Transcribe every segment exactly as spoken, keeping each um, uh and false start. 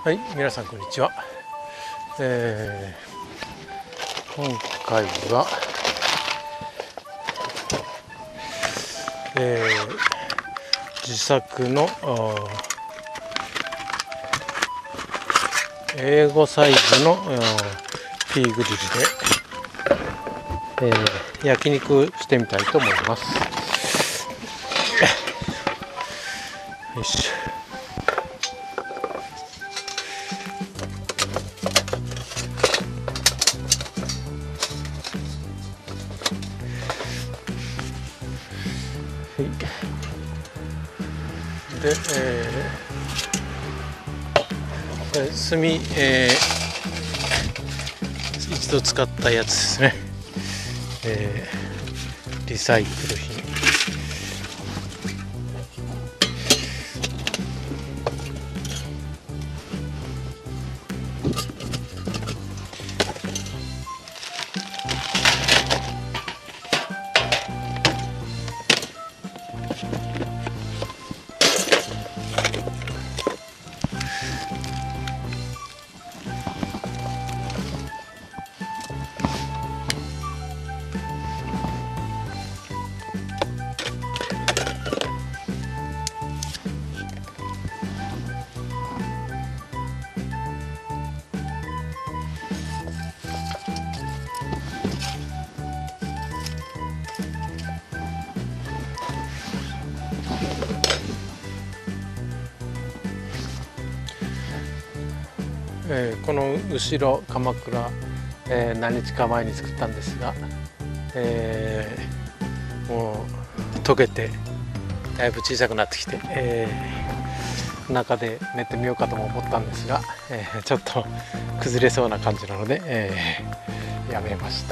はい、皆さんこんにちは。えー、今回は、えー、自作の英語サイズのピーグリルで、えー、焼肉してみたいと思います。よいしょ。で、えー、炭、えー、一度使ったやつですね、えー、リサイクル品。えー、この後ろ鎌倉、えー、何日か前に作ったんですが、えー、もう溶けてだいぶ小さくなってきて、えー、中で寝てみようかとも思ったんですが、えー、ちょっと崩れそうな感じなので、えー、やめました。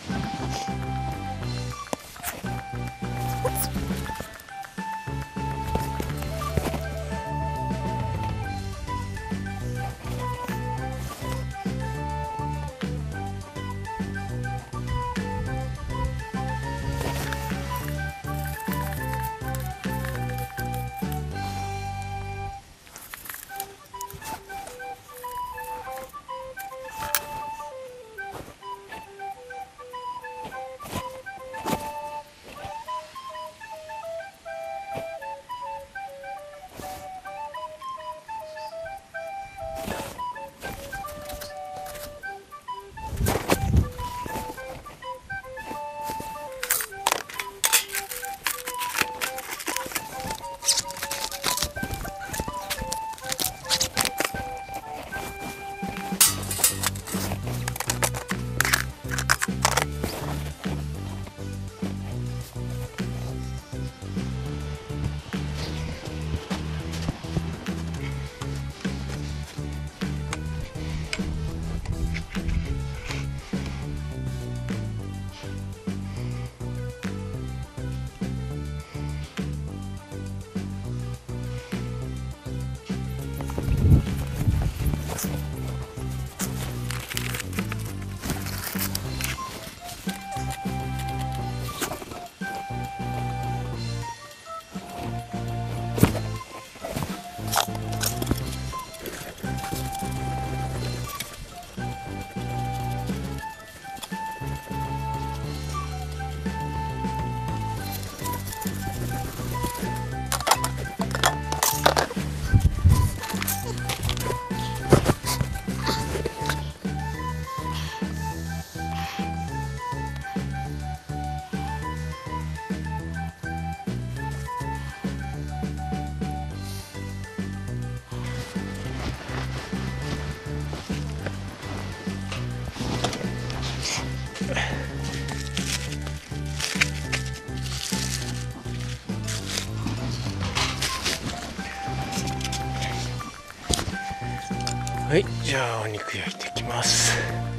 はい、じゃあお肉焼いていきます。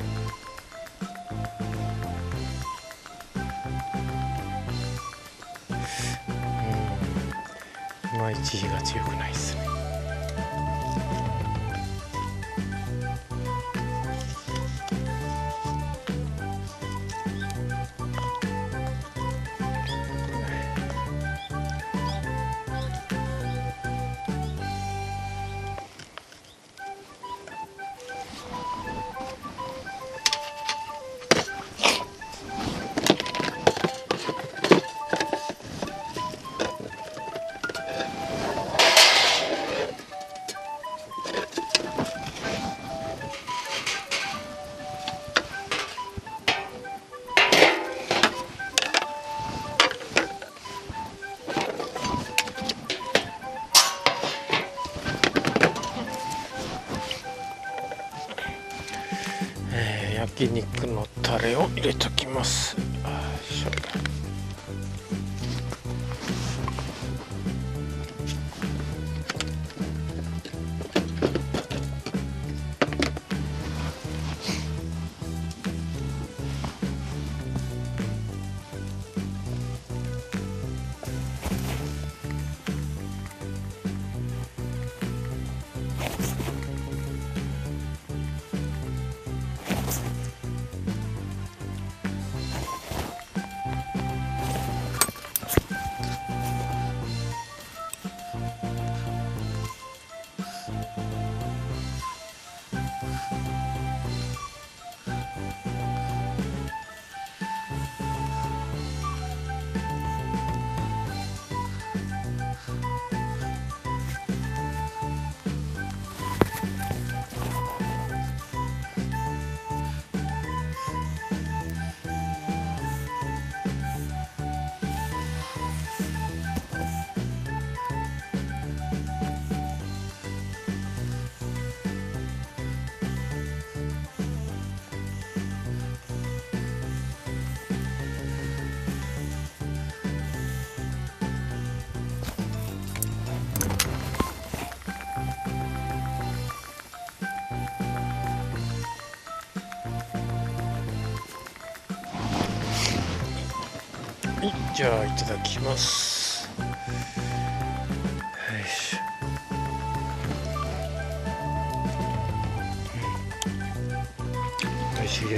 うん、いまいち火が強くないですね。 き肉のタレを入れときます。よいしょ。はい、じゃあいただきます。よいしょ。うん、美味しいです。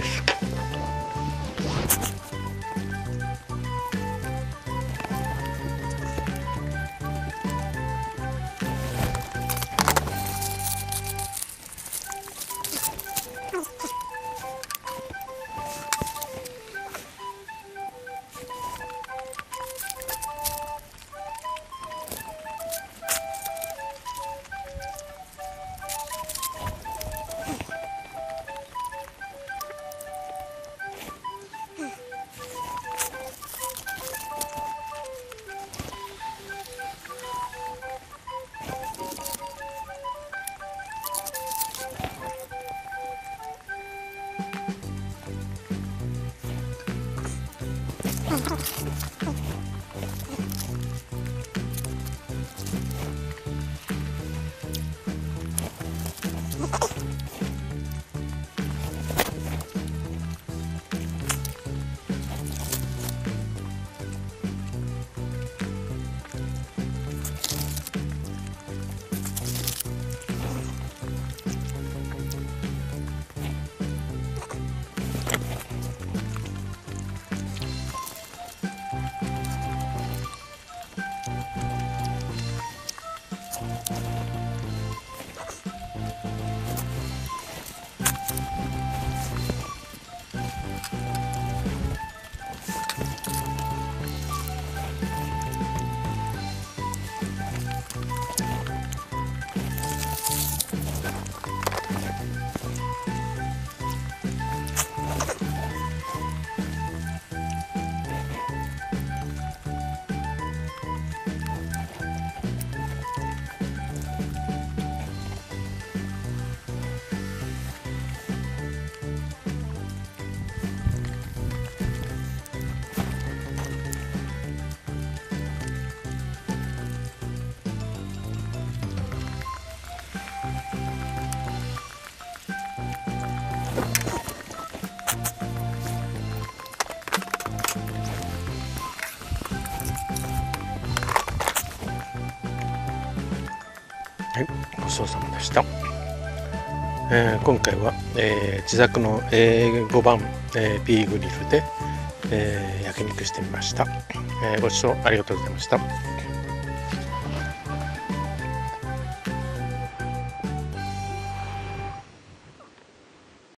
はい、ごちそうさまでした。えー、今回は、えー、自作の エーご 番、えー、ビーグリルで、えー、焼肉してみました。えー、ご視聴ありがとうございました。